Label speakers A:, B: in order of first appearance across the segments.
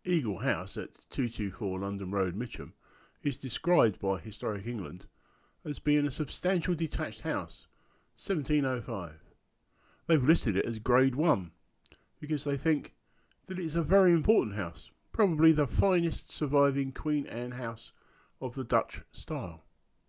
A: Eagle House at 224 London Road, Mitcham, is described by Historic England as being a substantial detached house, 1705. They've listed it as Grade 1 because they think that it's a very important house, probably the finest surviving Queen Anne house of the Dutch style.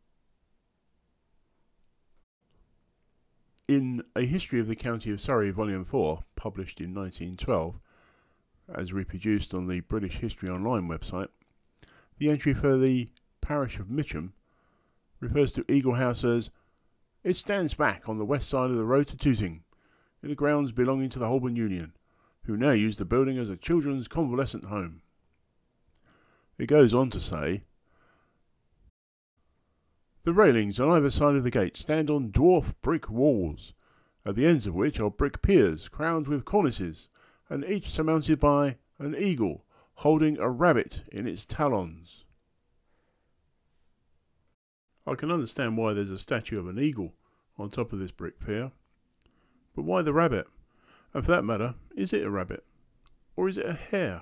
A: In A History of the County of Surrey, Volume 4, published in 1912, as reproduced on the British History Online website, the entry for the parish of Mitcham refers to Eagle House as, "It stands back on the west side of the road to Tooting, in the grounds belonging to the Holborn Union, who now use the building as a children's convalescent home." It goes on to say, "The railings on either side of the gate stand on dwarf brick walls, at the ends of which are brick piers crowned with cornices, and each surmounted by an eagle holding a rabbit in its talons." I can understand why there's a statue of an eagle on top of this brick pier, but why the rabbit? And for that matter, is it a rabbit? Or is it a hare?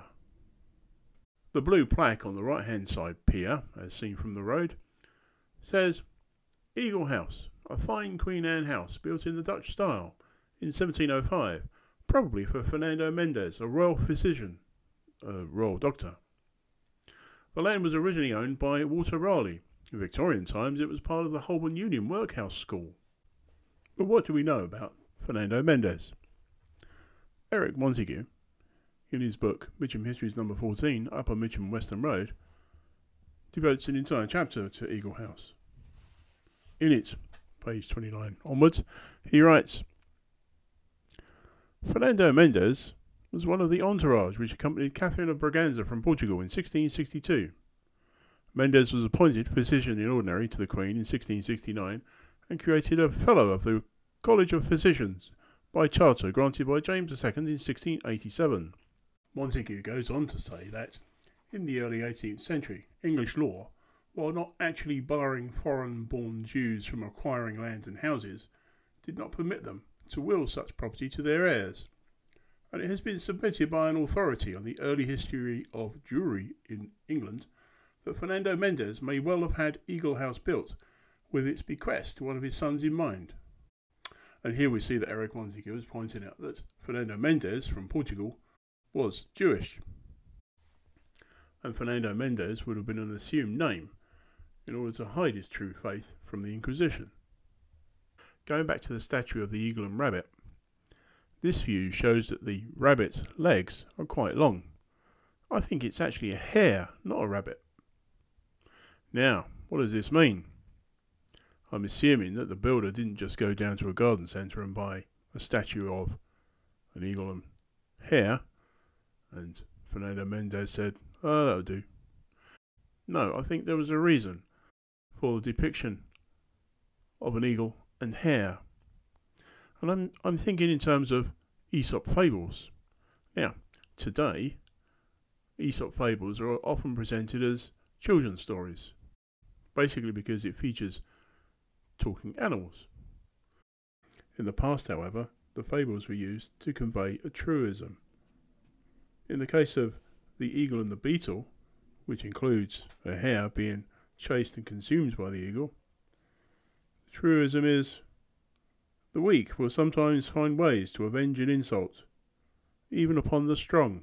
A: The blue plaque on the right hand side pier, as seen from the road, says, "Eagle House, a fine Queen Anne house built in the Dutch style in 1705, probably for Fernando Mendes, a royal physician, a royal doctor. The land was originally owned by Walter Raleigh. In Victorian times it was part of the Holborn Union Workhouse School." But what do we know about Fernando Mendes? Eric Montague, in his book Mitcham Histories No. 14, Upper Mitcham Western Road, devotes an entire chapter to Eagle House. In it, page 29 onwards, he writes, "Fernando Mendes was one of the entourage which accompanied Catherine of Braganza from Portugal in 1662. Mendes was appointed physician in ordinary to the Queen in 1669 and created a Fellow of the College of Physicians by charter granted by James II in 1687. Montague goes on to say that, in the early 18th century, English law, while not actually barring foreign-born Jews from acquiring land and houses, did not permit them to will such property to their heirs, and it has been submitted by an authority on the early history of Jewry in England that Fernando Mendes may well have had Eagle House built with its bequest to one of his sons in mind." And here we see that Eric Montague is pointing out that Fernando Mendes from Portugal was Jewish, and Fernando Mendes would have been an assumed name in order to hide his true faith from the Inquisition. Going back to the statue of the eagle and rabbit, this view shows that the rabbit's legs are quite long. I think it's actually a hare, not a rabbit. Now, what does this mean? I'm assuming that the builder didn't just go down to a garden centre and buy a statue of an eagle and hare, and Fernando Mendes said, "Oh, that'll do." No, I think there was a reason for the depiction of an eagle and hare. And I'm thinking in terms of Aesop fables. Now, today, Aesop fables are often presented as children's stories, basically because it features talking animals. In the past, however, the fables were used to convey a truism. In the case of the eagle and the beetle, which includes a hare being chased and consumed by the eagle, the truism is, "The weak will sometimes find ways to avenge an insult, even upon the strong."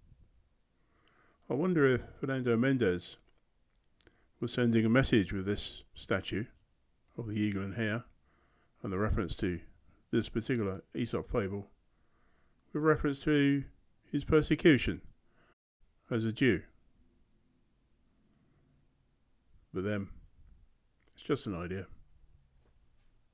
A: I wonder if Fernando Mendes was sending a message with this statue of the eagle and hare, and the reference to this particular Aesop fable, with reference to his persecution as a Jew. But then, it's just an idea.